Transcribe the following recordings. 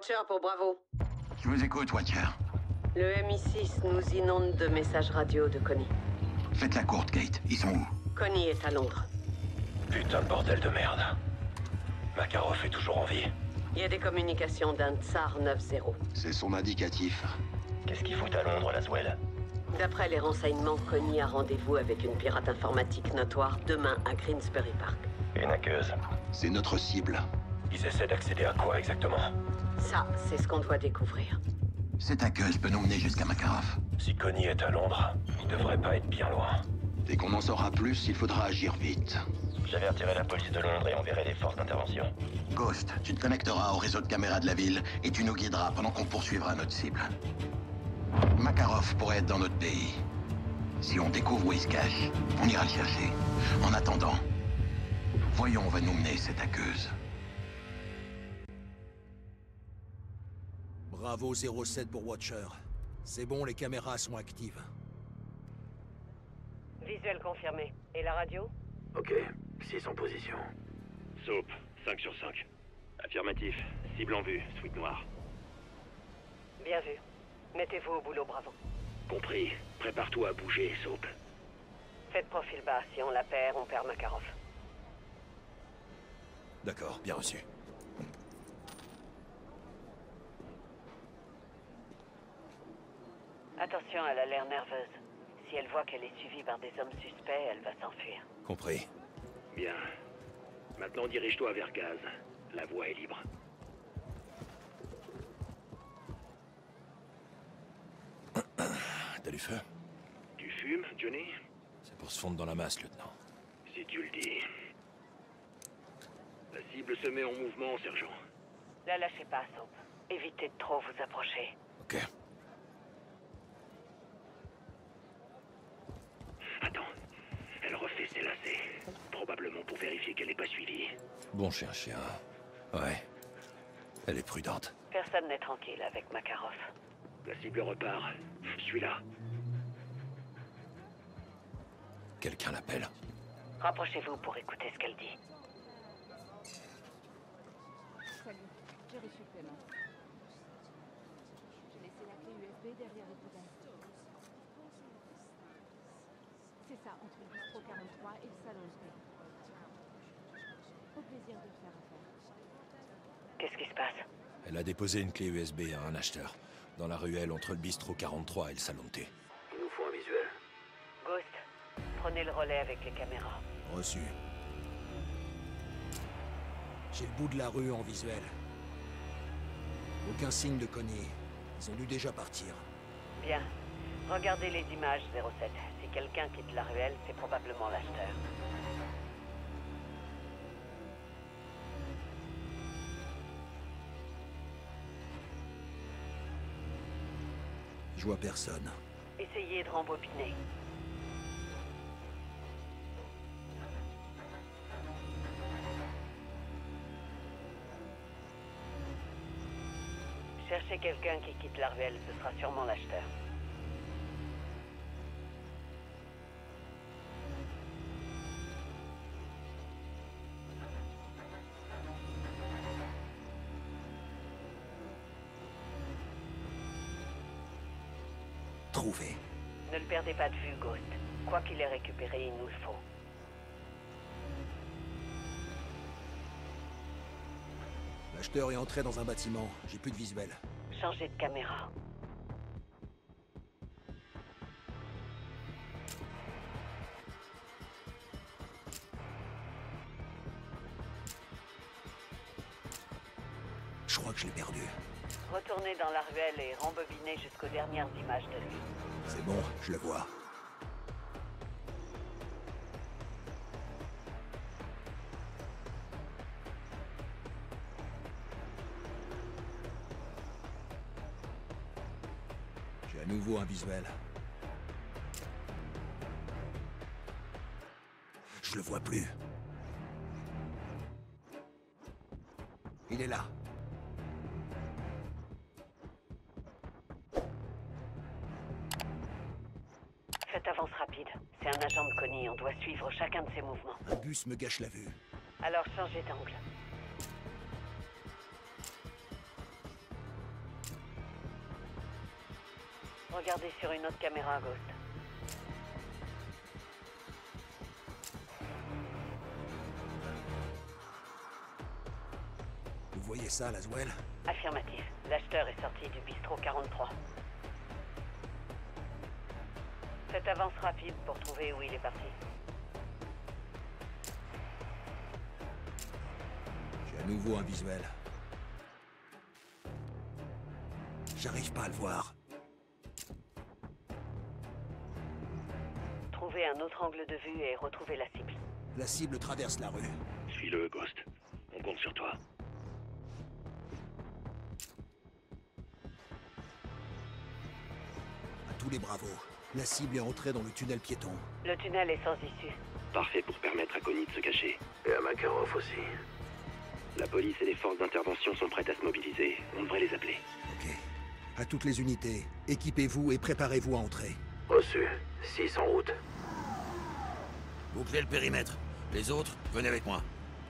Watcher pour Bravo. Je vous écoute, Watcher. Le MI6 nous inonde de messages radio de Connie. Faites la courte, Kate. Ils sont où? Connie est à Londres. Putain de bordel de merde. Makarov est toujours en vie. Il y a des communications d'un Tsar 9-0. C'est son indicatif. Qu'est-ce qu'il fout à Londres, Laswell? D'après les renseignements, Connie a rendez-vous avec une pirate informatique notoire demain à Greensbury Park. Une hackeuse. C'est notre cible. Ils essaient d'accéder à quoi exactement? Ça, c'est ce qu'on doit découvrir. Cette hackeuse peut nous mener jusqu'à Makarov. Si Connie est à Londres, il devrait pas être bien loin. Dès qu'on en saura plus, il faudra agir vite. J'avertirai la police de Londres et enverrai des forces d'intervention. Ghost, tu te connecteras au réseau de caméras de la ville et tu nous guideras pendant qu'on poursuivra notre cible. Makarov pourrait être dans notre pays. Si on découvre où il se cache, on ira le chercher. En attendant, voyons où va nous mener cette hackeuse. Bravo 07 pour Watcher. C'est bon, les caméras sont actives. Visuel confirmé. Et la radio? Ok, 6 en position. Soap, 5 sur 5. Affirmatif, cible en vue, suite noire. Bien vu. Mettez-vous au boulot, Bravo. Compris, prépare-toi à bouger, Soap. Faites profil bas. Si on la perd, on perd Makarov. D'accord, bien reçu. Attention, elle a l'air nerveuse. Si elle voit qu'elle est suivie par des hommes suspects, elle va s'enfuir. Compris. Bien. Maintenant, dirige-toi vers Gaz. La voie est libre. T'as du feu? Tu fumes, Johnny? C'est pour se fondre dans la masse, lieutenant. Si tu le dis. La cible se met en mouvement, sergent. La lâchez pas, Soap. Évitez de trop vous approcher. Ok. Attends. Elle refait ses lacets. Probablement pour vérifier qu'elle n'est pas suivie. Bon chien. Ouais. Elle est prudente. Personne n'est tranquille avec Makarov. La cible repart. Je suis là. Quelqu'un l'appelle. Rapprochez-vous pour écouter ce qu'elle dit. Salut, j'ai reçu le paiement. J'ai laissé la clé USB derrière le poubelle. C'est ça, entre le bistrot 43 et le salon de thé. Au plaisir de te faire affaire. Qu'est-ce qui se passe? Elle a déposé une clé USB à un acheteur, dans la ruelle entre le bistrot 43 et le salon de thé. Il nous faut un visuel. Ghost, prenez le relais avec les caméras. Reçu. J'ai le bout de la rue en visuel. Aucun signe de Connie. Ils ont dû déjà partir. Bien. Regardez les images, 07. Si quelqu'un quitte la ruelle, c'est probablement l'acheteur. Je vois personne. Essayez de rembobiner. Cherchez quelqu'un qui quitte la ruelle, ce sera sûrement l'acheteur. Trouvé. Ne le perdez pas de vue, Ghost. Quoi qu'il ait récupéré, il nous le faut. L'acheteur est entré dans un bâtiment. J'ai plus de visuel. Changez de caméra. Je crois que je l'ai perdu. Retournez dans la ruelle et rembobinez jusqu'aux dernières images de lui. C'est bon, je le vois. J'ai à nouveau un visuel. Je le vois plus. Il est là. Faites avance rapide. C'est un agent de Connie, on doit suivre chacun de ses mouvements. Un bus me gâche la vue. Alors changez d'angle. Regardez sur une autre caméra, Ghost. Vous voyez ça, Laswell? Affirmatif. L'acheteur est sorti du bistrot 43. Faites avance rapide pour trouver où il est parti. J'ai à nouveau un visuel. J'arrive pas à le voir. Trouvez un autre angle de vue et retrouvez la cible. La cible traverse la rue. Suis-le, Ghost. On compte sur toi. À tous les bravos. La cible est entrée dans le tunnel piéton. Le tunnel est sans issue. Parfait pour permettre à Connie de se cacher. Et à Makarov aussi. La police et les forces d'intervention sont prêtes à se mobiliser. On devrait les appeler. Ok. À toutes les unités, équipez-vous et préparez-vous à entrer. Reçu. 6 en route. Bouclez le périmètre. Les autres, venez avec moi.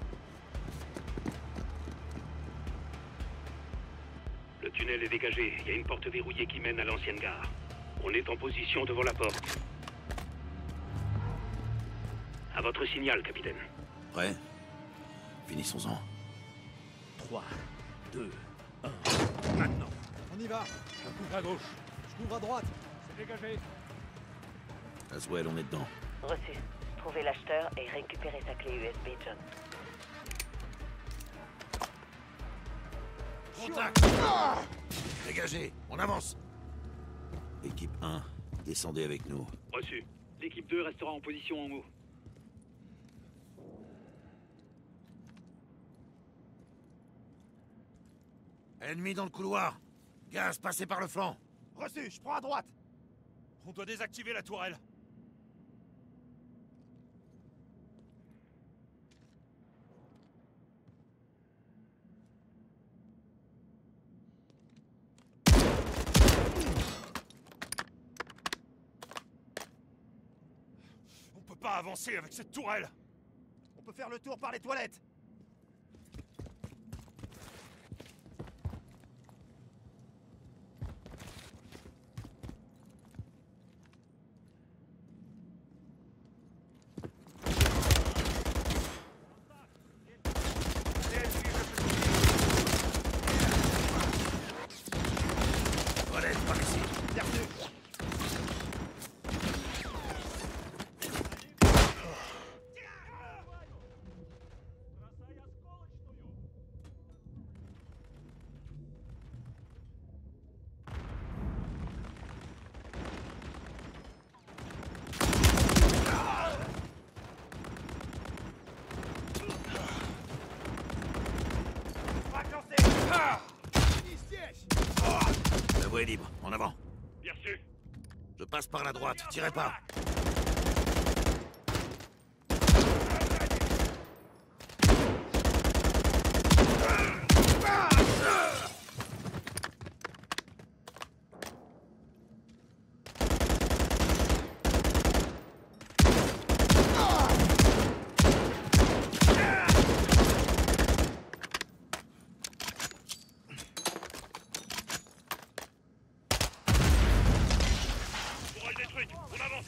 Le tunnel est dégagé. Il y a une porte verrouillée qui mène à l'ancienne gare. On est en position devant la porte. À votre signal, capitaine. Prêt? Finissons-en. 3, 2, 1. Maintenant. On y va. Je couvre à gauche. Je couvre à droite. C'est dégagé. Laswell, on est dedans. Reçu. Trouvez l'acheteur et récupérez sa clé USB, John. Contact! Dégagez, on avance. Équipe 1, descendez avec nous. Reçu. L'équipe 2 restera en position en haut. Ennemi dans le couloir. Gaz, passez par le flanc. Reçu. Je prends à droite. On doit désactiver la tourelle. On peut pas avancer avec cette tourelle. On peut faire le tour par les toilettes. Toilette, par ici. La voie est libre, en avant. Bien reçu. Je passe par la droite, tirez pas. Tourelle détruite. On avance.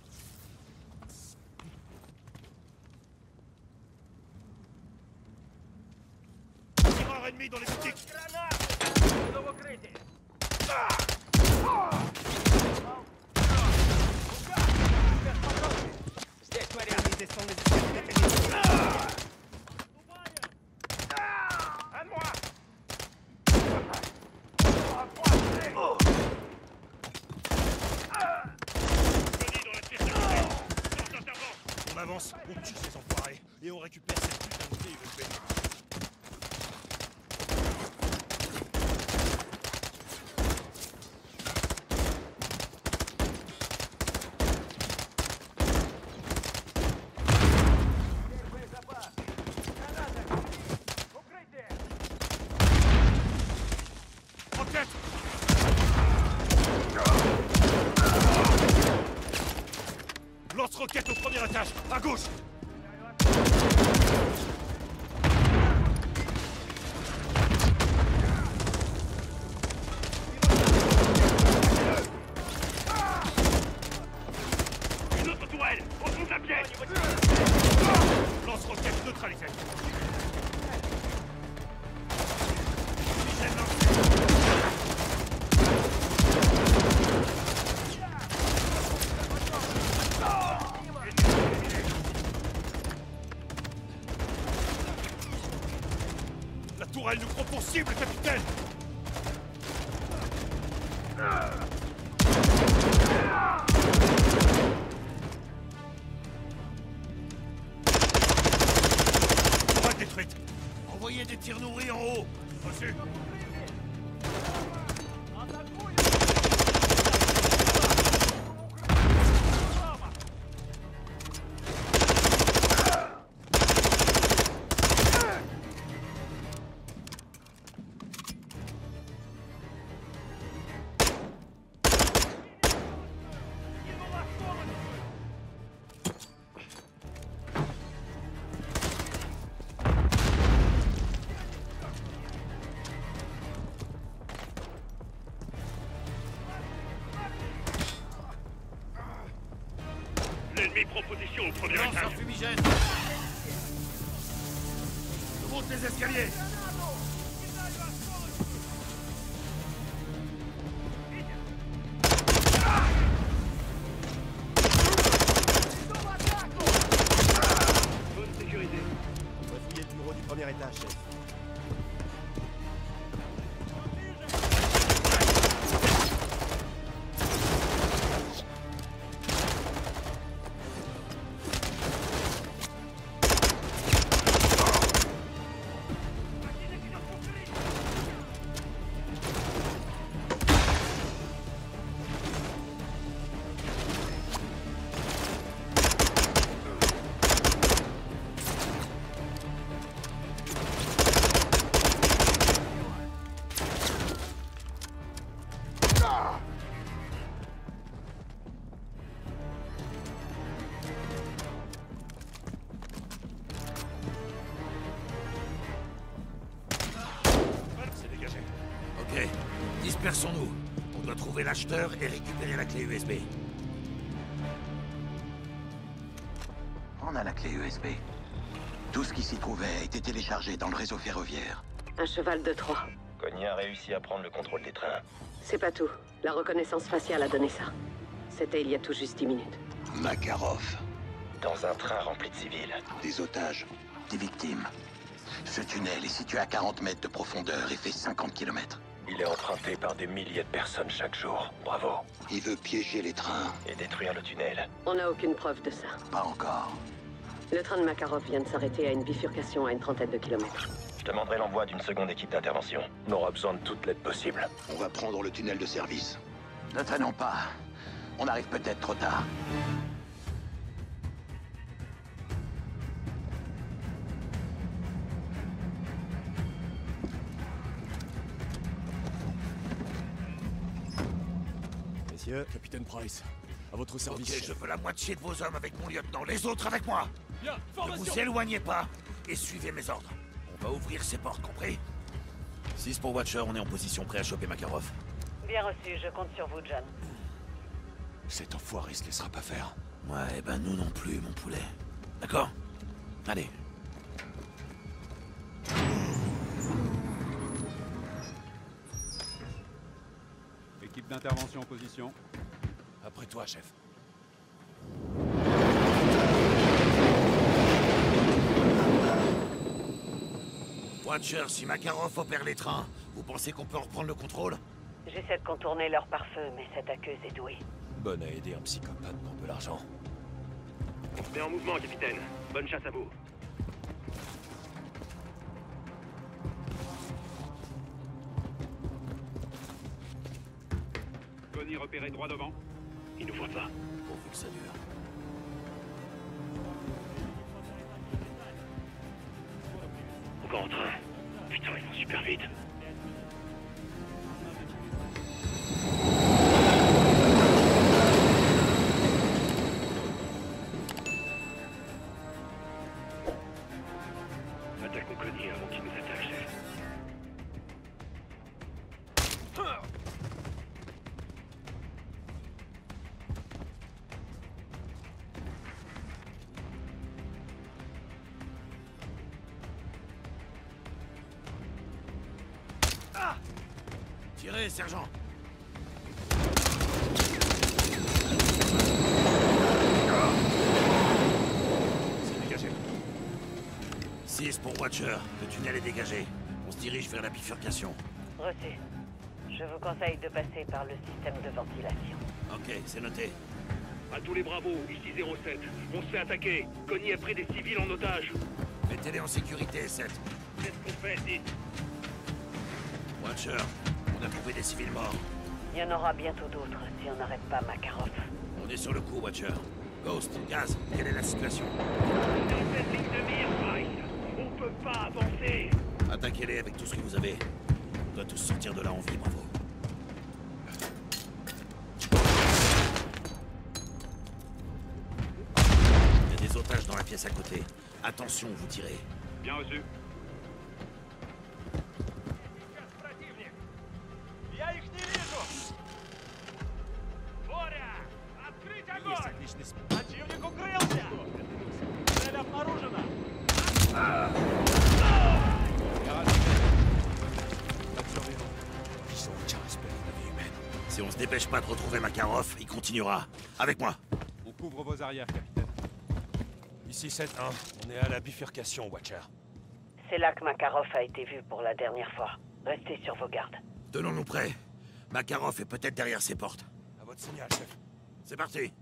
Tireur ennemi dans les boutiques. Connie dans la pièce d'arrivée. Force d'intervention. On avance, on tue ces enfoirés et on récupère cette putain de clé USB. Roquette! Lance-roquette au premier étage, à gauche! cible, capitaine! Pas détruite! Envoyez des tirs nourris en haut. Reçu! L'ennemi prend position au premier Lance un étage. fumigène. Je monte les escaliers. Zone sécurisée. On va fouiller le bureau du premier étage, chef. C'est dégagé. Ok, dispersons-nous. On doit trouver l'acheteur et récupérer la clé USB. On a la clé USB. Tout ce qui s'y trouvait a été téléchargé dans le réseau ferroviaire. Un cheval de Troie. Connie a réussi à prendre le contrôle des trains. C'est pas tout. La reconnaissance faciale a donné ça. C'était il y a tout juste 10 minutes. Makarov. Dans un train rempli de civils. Des otages. Des victimes. Ce tunnel est situé à 40 mètres de profondeur et fait 50 km. Il est emprunté par des milliers de personnes chaque jour. Bravo. Il veut piéger les trains. Et détruire le tunnel. On n'a aucune preuve de ça. Pas encore. Le train de Makarov vient de s'arrêter à une bifurcation à une trentaine de kilomètres. Je demanderai l'envoi d'une seconde équipe d'intervention. On aura besoin de toute l'aide possible. On va prendre le tunnel de service. Ne traînons pas. On arrive peut-être trop tard. Messieurs, capitaine Price, à votre Ok, service. je veux la moitié de vos hommes avec mon lieutenant. Les autres avec moi. Ne vous éloignez pas et suivez mes ordres. On va ouvrir ces portes, compris? 6 pour Watcher, on est en position prêt à choper Makarov. Bien reçu, je compte sur vous, John. Cet enfoiré se laissera pas faire. Ouais, ben nous non plus, mon poulet. D'accord? Allez. Équipe d'intervention en position. Après toi, chef. Watcher, si Makarov opère les trains, vous pensez qu'on peut en reprendre le contrôle? J'essaie de contourner leur pare-feu, mais cette aqueuse est douée. Bonne à aider un psychopathe pour de l'argent. On se met en mouvement, capitaine. Bonne chasse à vous. Connie repéré droit devant. Il nous voit pas. Pourvu que ça dure. Encore en train. Putain, ils vont super vite. Attaquons Connie avant qu'il nous attaque, chef. Tirez, sergent. C'est dégagé. 6 pour Watcher. Le tunnel est dégagé. On se dirige vers la bifurcation. Reçu. Je vous conseille de passer par le système de ventilation. Ok, c'est noté. À tous les bravos, ici 07. On se fait attaquer. Connie a pris des civils en otage. Mettez-les en sécurité, 7. C'est ce qu'on fait, 10. Watcher, on a trouvé des civils morts. Il y en aura bientôt d'autres si on n'arrête pas Makarov. On est sur le coup, Watcher. Ghost, Gaz, quelle est la situation? Dans cette ligne de mire, Price. On peut pas avancer. Attaquez-les avec tout ce que vous avez. On doit tous sortir de là en vie, bravo. Il y a des otages dans la pièce à côté. Attention, vous tirez. Bien reçu. Si on se dépêche pas de retrouver Makarov, il continuera. Avec moi. On couvre vos arrières, capitaine. Ici 7-1, on est à la bifurcation, Watcher. C'est là que Makarov a été vu pour la dernière fois. Restez sur vos gardes. Tenons-nous prêts. Makarov est peut-être derrière ces portes. À votre signal, chef. C'est parti.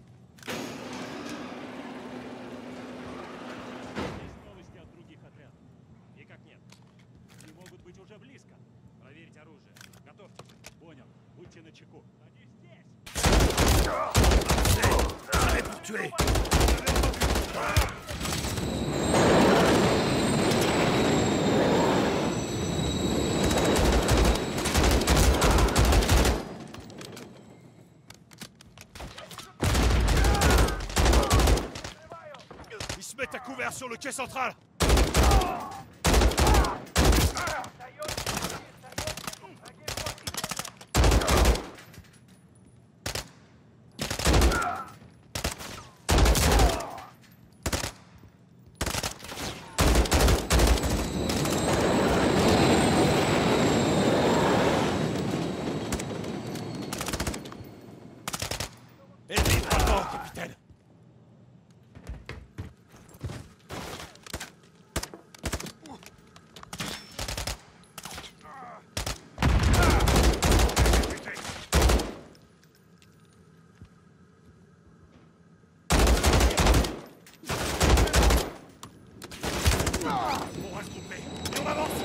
Prêt pour tuer. Ils se mettent à couvert sur le quai central. Ennemi frappant, capitaine. On reste groupé et on avance.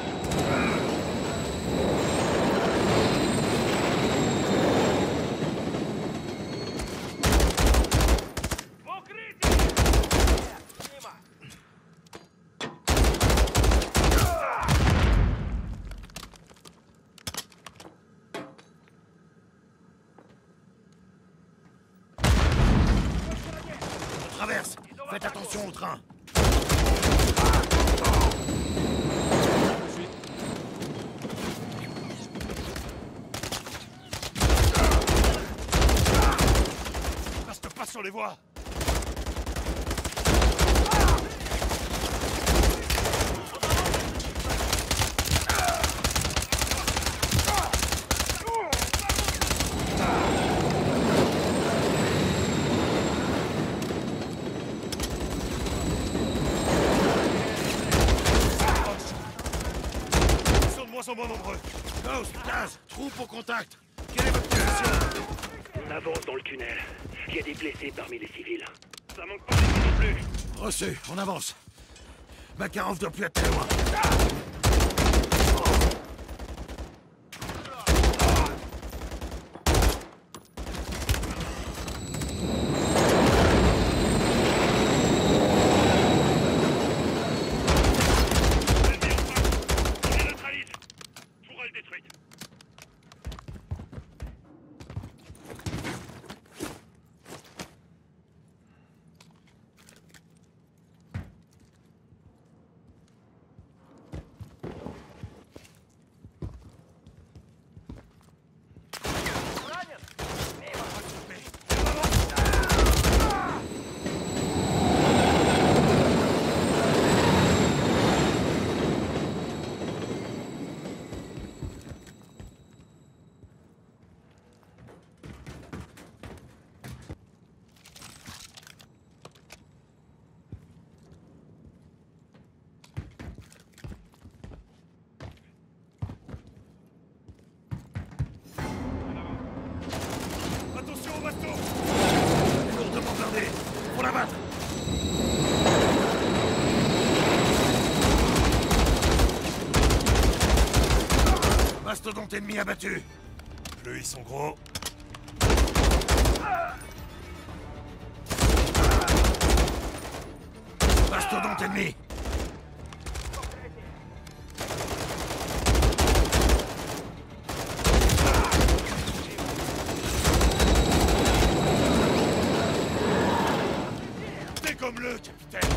On traverse. Faites attention au train. Reste pas sur les voies. Ils sont de moins en moins nombreux. Ghost, Gaz, troupe au contact. Quelle est votre position? On avance dans le tunnel. Il y a des blessés parmi les civils. Ça manque pas non plus. Reçu, on avance. Makarov doit plus être très loin. On les neutralise. Tourelle détruite. Bravo, Basto! Lourdement blindé. Faut la battre. Mastodonte ennemi abattu. Plus ils sont gros. Mastodonte ennemi. Dégomme-le, capitaine.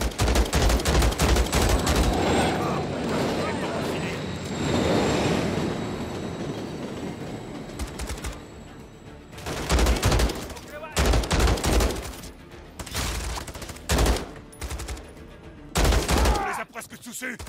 On les a presque tous eus.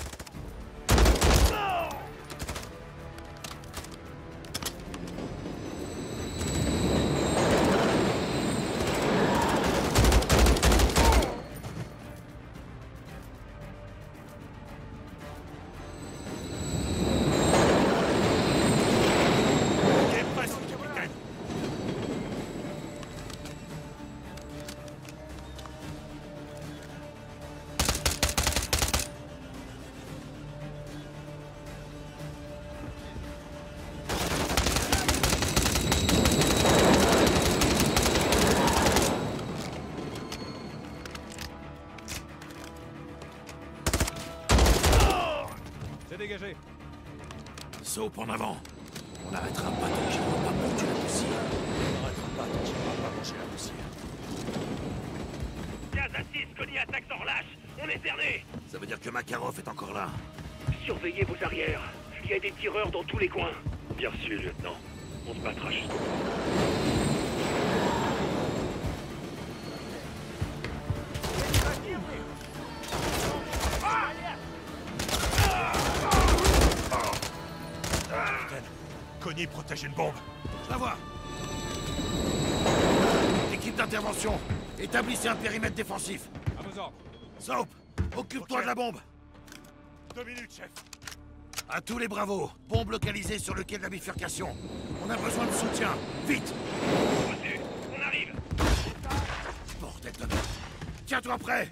Dégagé. Soap en avant. On n'arrêtera pas tant qu'il n'aura pas mordu la poussière. On n'arrêtera pas tant qu'il n'aura pas mangé la poussière. Gaz à 6, Connie attaque sans relâche. On est cerné. Ça veut dire que Makarov est encore là. Surveillez vos arrières. Il y a des tireurs dans tous les coins. Bien sûr, lieutenant. On se battra jusqu'au bout. Connie protège une bombe. Je la vois. Équipe d'intervention, établissez un périmètre défensif. À vos ordres. Soap, occupe-toi de la bombe. 2 minutes, chef. À tous les bravos, bombe localisée sur le quai de la bifurcation. On a besoin de soutien, vite. Reçu. On arrive. Bordel de merde. Tiens-toi prêt.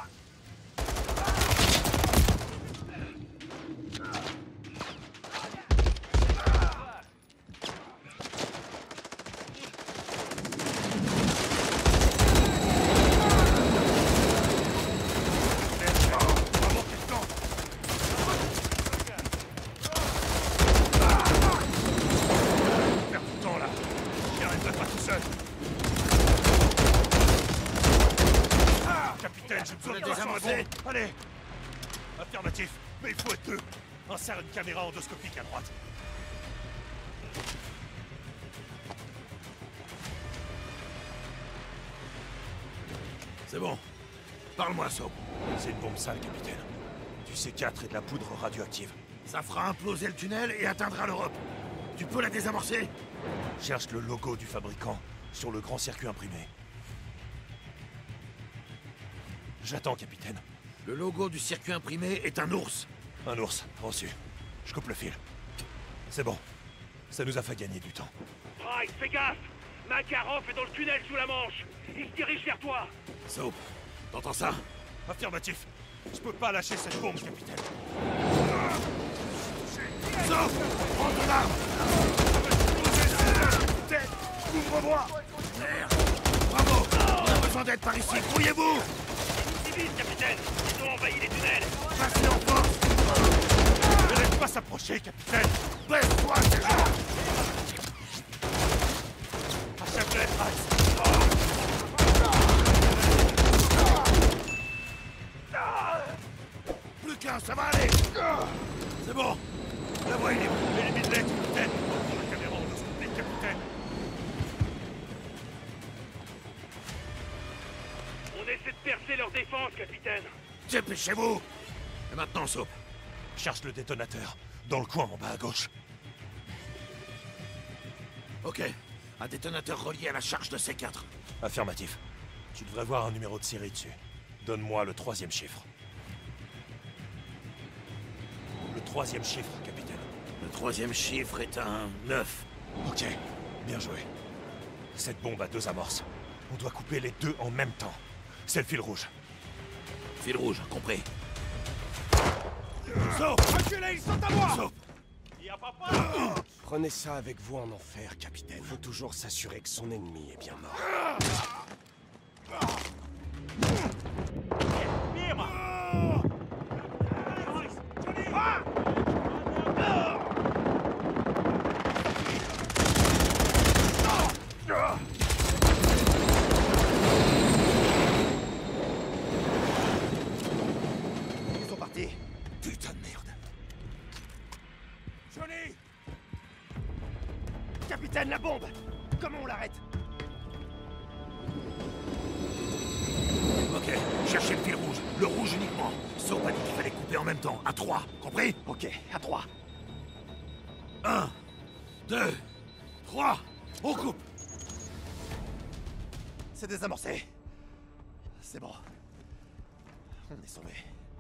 Allez. Affirmatif, mais il faut être deux. Insère une caméra endoscopique à droite. C'est bon. Parle-moi, Soap. C'est une bombe sale, capitaine. Du C4 et de la poudre radioactive. Ça fera imploser le tunnel et atteindra l'Europe. Tu peux la désamorcer? Cherche le logo du fabricant sur le grand circuit imprimé. J'attends, capitaine. Le logo du circuit imprimé est un ours. Un ours, reçu. Je coupe le fil. C'est bon. Ça nous a fait gagner du temps. Price, fais gaffe. Makarov est dans le tunnel sous la Manche. Il se dirige vers toi. Soap, t'entends ça? Affirmatif. Je peux pas lâcher cette bombe, capitaine. Soap, prends ton arme. Tête, ouvre-moi. Merde. Bravo. On a besoin d'aide par ici. Grouillez-vous. Vite, capitaine. Ils ont envahi les tunnels. Passez en force. Ne laisse pas s'approcher, capitaine. Baisse-toi, sergent. Achève-les, Price. Plus qu'un, ça va aller. C'est bon. La voie est libre. Élimine-les, capitaine. La caméra endoscopique, capitaine. On essaie de percer leur défense, capitaine. Dépêchez-vous. Et maintenant, Soap. Cherche le détonateur. Dans le coin en bas à gauche. Ok. Un détonateur relié à la charge de C4. Affirmatif. Tu devrais voir un numéro de série dessus. Donne-moi le 3e chiffre. Le 3e chiffre, capitaine. Le 3e chiffre est un 9. Ok, bien joué. Cette bombe a 2 amorces. On doit couper les 2 en même temps. C'est le fil rouge. Fil rouge, compris. Soap! Reculez, ils sont à moi! Soap! Prenez ça avec vous en enfer, capitaine. Faut toujours s'assurer que son ennemi est bien mort. Ils sont partis. Putain de merde. Johnny! Capitaine, la bombe! Comment on l'arrête? Ok, cherchez le fil rouge. Le rouge uniquement. Soap a dit qu'il fallait couper en même temps. À 3, compris? Ok, à 3. 1, 2, 3, on coupe! C'est désamorcé. C'est bon. On est sauvés.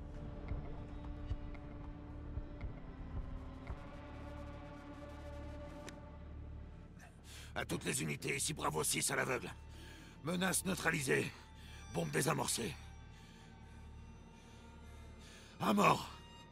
À toutes les unités, ici Bravo 6 à l'aveugle. Menace neutralisée. Bombe désamorcée. À mort.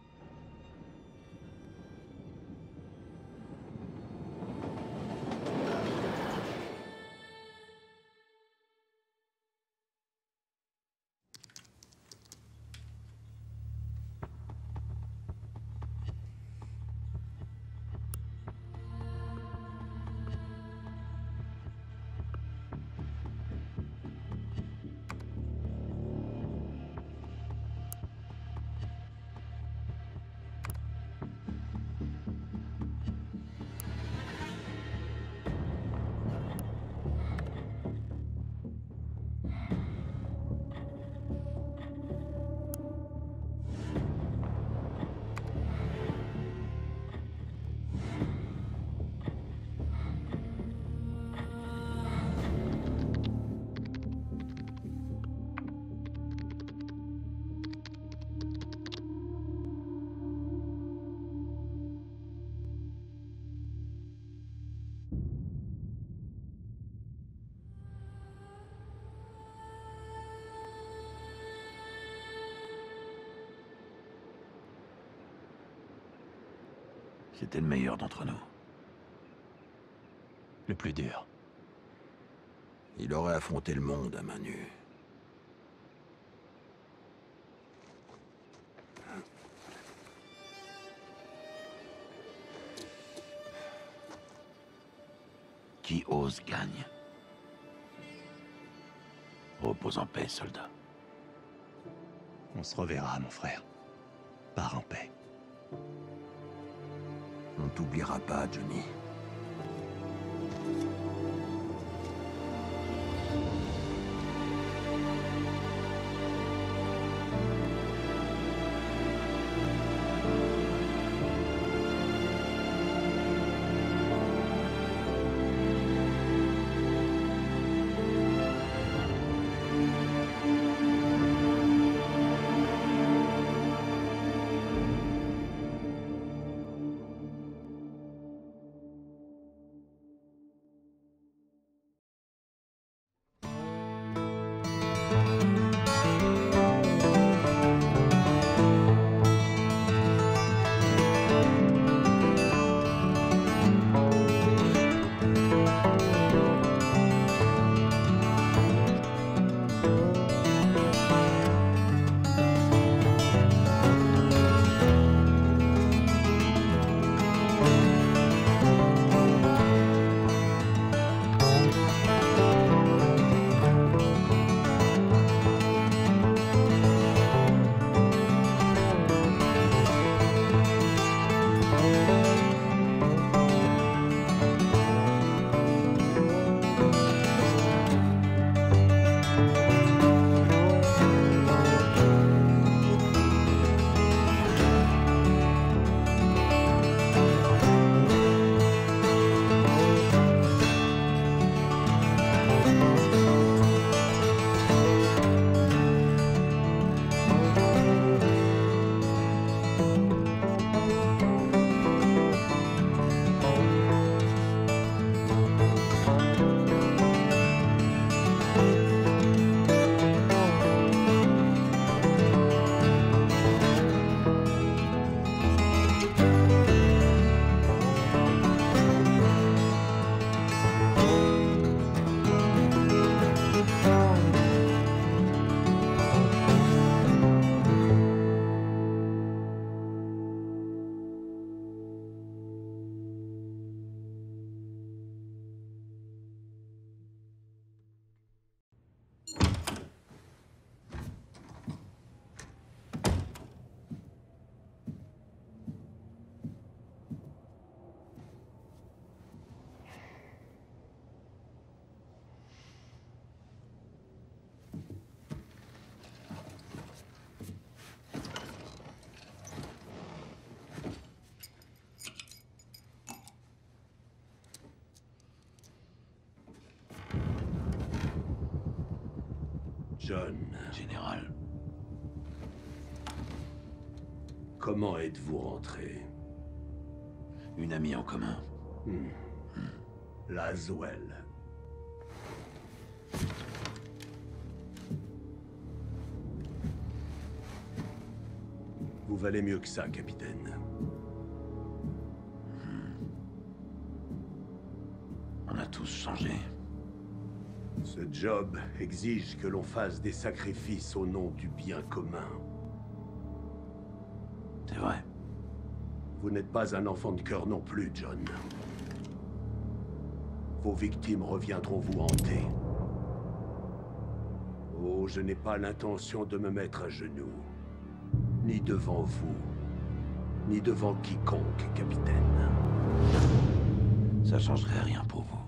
C'était le meilleur d'entre nous. Le plus dur. Il aurait affronté le monde à main nue. Qui ose gagne. Repose en paix, soldat. On se reverra, mon frère. Pars en paix. On t'oubliera pas, Johnny. John. Général. Comment êtes-vous rentré? Une amie en commun. Laswell. Vous valez mieux que ça, capitaine. On a tous changé. Ce job exige que l'on fasse des sacrifices au nom du bien commun. C'est vrai. Vous n'êtes pas un enfant de cœur non plus, John. Vos victimes reviendront vous hanter. Oh, je n'ai pas l'intention de me mettre à genoux. Ni devant vous, ni devant quiconque, capitaine. Ça changerait rien pour vous.